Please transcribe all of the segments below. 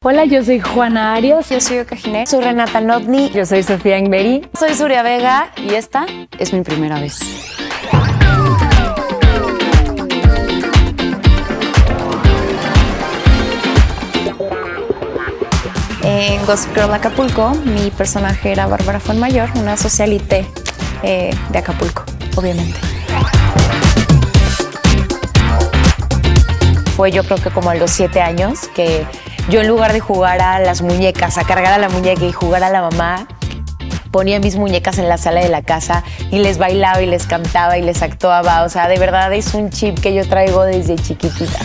Hola, yo soy Juana Arias. Yo soy Oka Giné. Soy Renata Notni. Yo soy Sofía Ingberi. Soy Surya Vega y esta es mi primera vez. En Gossip Girl Acapulco, mi personaje era Bárbara Fuenmayor, una socialité de Acapulco, obviamente. Fue yo creo que como a los 7 años que yo, en lugar de jugar a las muñecas, a cargar a la muñeca y jugar a la mamá, ponía mis muñecas en la sala de la casa y les bailaba y les cantaba y les actuaba. O sea, de verdad es un chip que yo traigo desde chiquitita.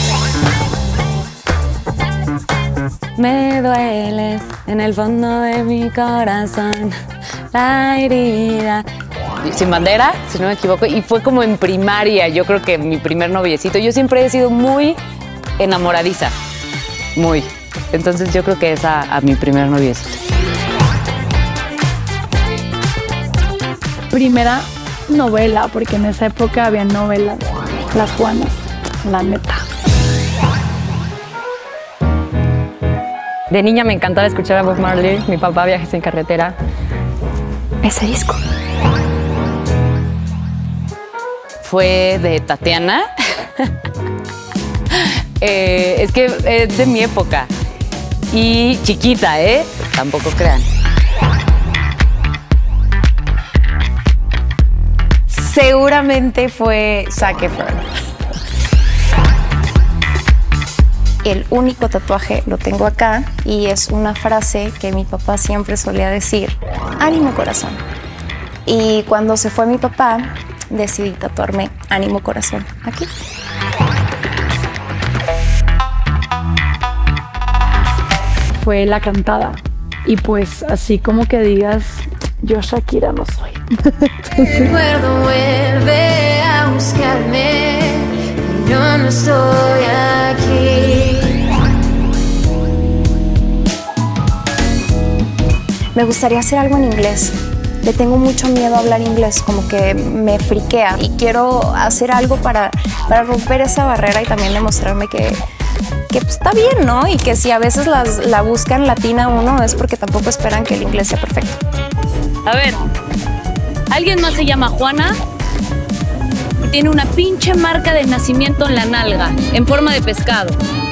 Me dueles en el fondo de mi corazón, la herida. Sin bandera, si no me equivoco, y fue como en primaria, yo creo que mi primer noviecito. Yo siempre he sido muy enamoradiza, muy. Entonces yo creo que es a mi primer noviecito. Primera novela, porque en esa época había novelas, Las Juanas, la neta. De niña me encantaba escuchar a Bob Marley, mi papá, Viajes en Carretera. Ese disco. Fue de Tatiana. Es que es de mi época. Y chiquita, tampoco crean. Seguramente fue Zac Efron. El único tatuaje lo tengo acá y es una frase que mi papá siempre solía decir: ánimo corazón. Y cuando se fue mi papá, decidí tatuarme ánimo corazón aquí. Fue La Cantada. Y pues así como que digas, yo Shakira no soy. Recuerdo vuelve a buscarme, yo no estoy aquí. Me gustaría hacer algo en inglés. Le tengo mucho miedo a hablar inglés, como que me friquea. Y quiero hacer algo para romper esa barrera y también demostrarme que pues, está bien, ¿no? Y que si a veces la buscan latina uno es porque tampoco esperan que el inglés sea perfecto. A ver, ¿alguien más se llama Juana? Y tiene una pinche marca de nacimiento en la nalga, en forma de pescado.